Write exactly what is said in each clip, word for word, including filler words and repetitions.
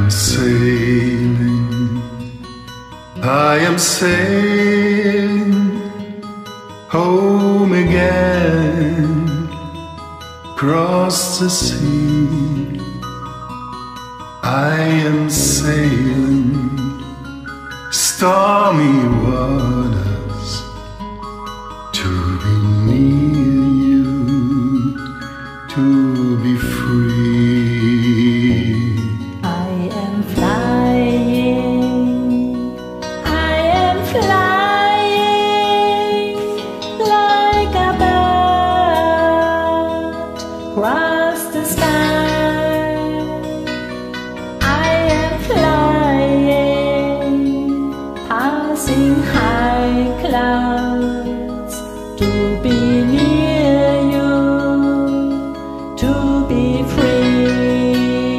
am sailing, I am sailing home again, across the sea. I am sailing stormy waters to be near you, to be free. I am flying, I am flying like a bird across the sky. I am flying, passing high clouds to be near you, to be free.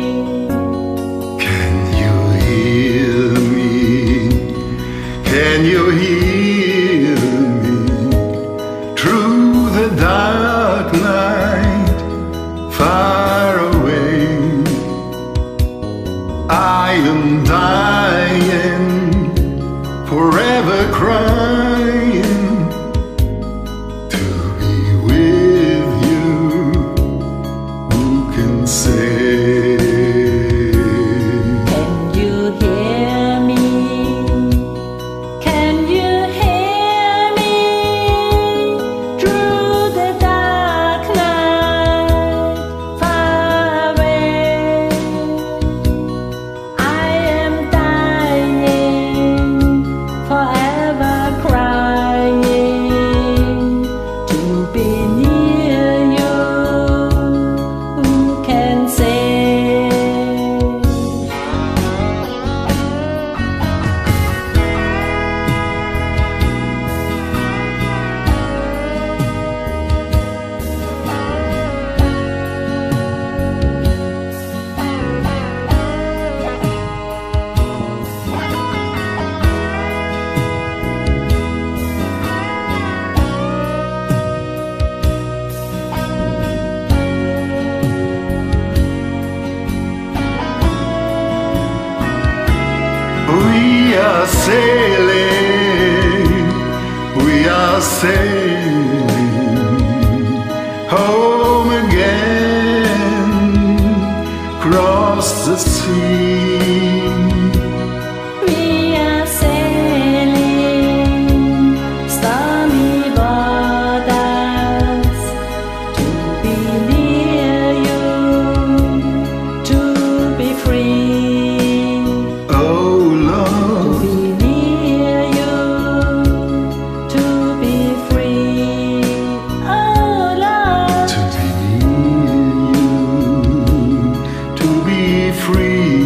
Can you hear me? Can you hear me? Through the dark night, far away, I am dying, forever crying, to be with you. Who can say? Can you hear me? Can you hear me? Through the dark night, far away, I am dying, forever crying, to be near you. Who can say? We are sailing, we are sailing home again, across the sea. We are sailing stormy waters to be near you, to be free. Oh Lord, Be near you, to be free. Oh Lord, to be near you, to be free.